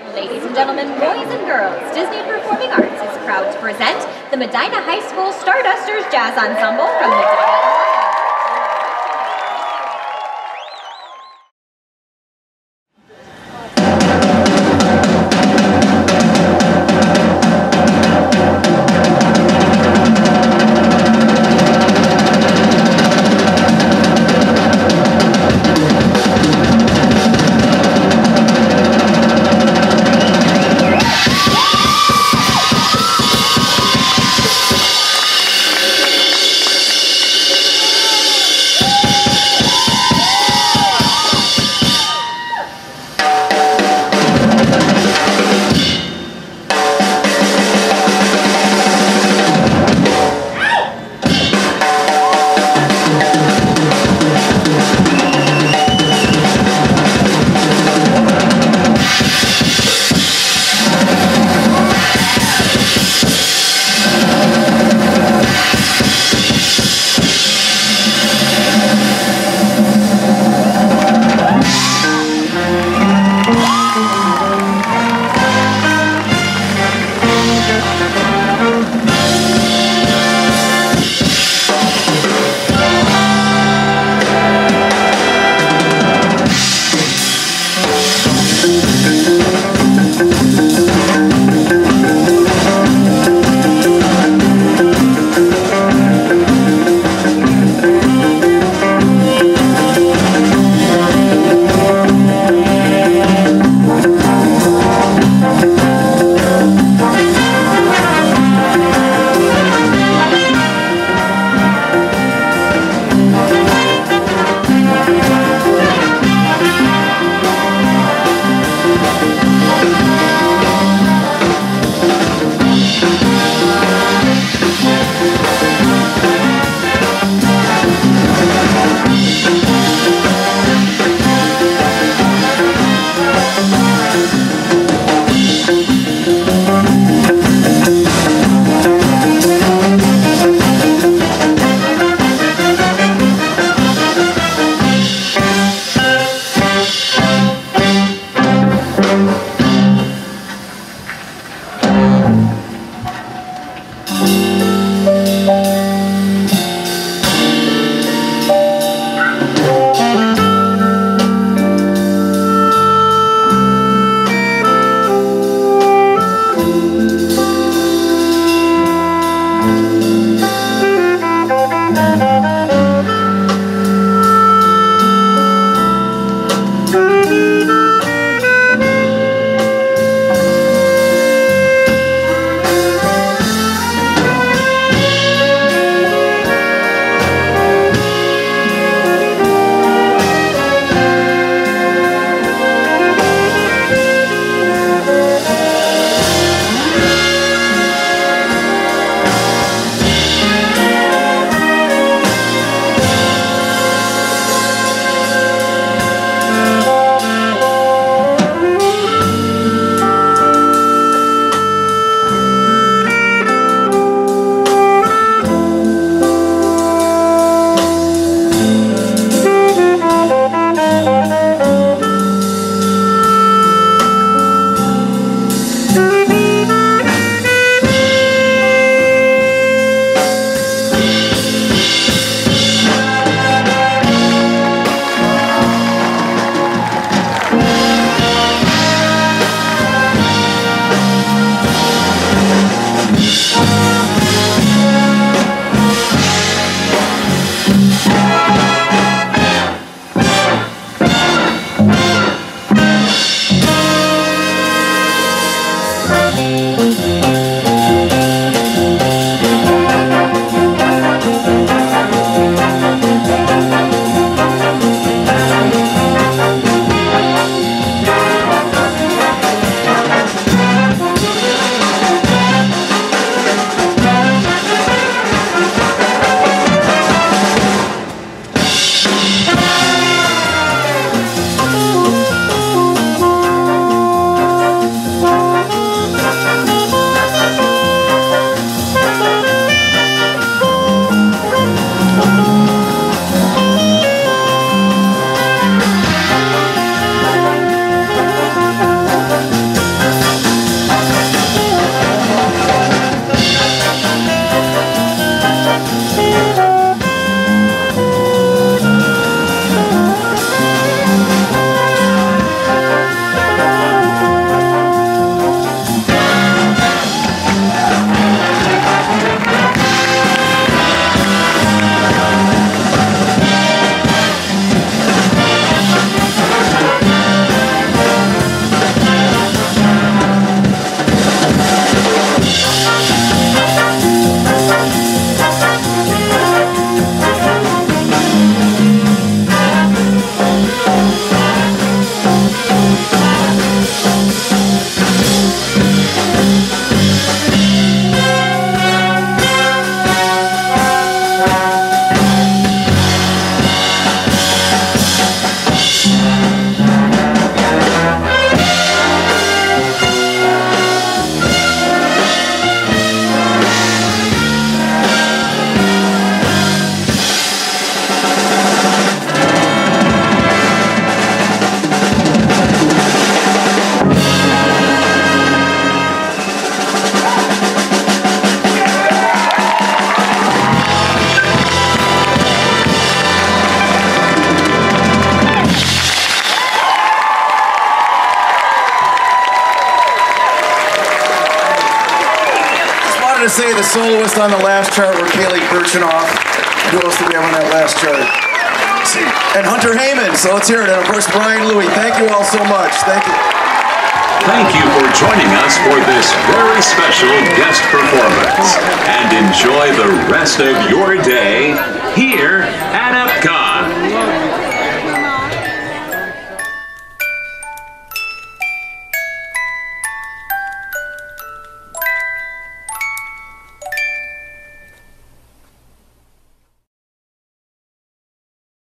Ladies and gentlemen, boys and girls, Disney Performing Arts is proud to present the Medina High School Stardusters Jazz Ensemble from Medina, wanted to say the soloist on the last chart were Kaylee Birchenoff. Who else did we have on that last chart? And Hunter Heyman, so let's hear it. And of course, Brian Louie. Thank you all so much. Thank you. Thank you for joining us for this very special guest performance. And enjoy the rest of your day here at Epcot.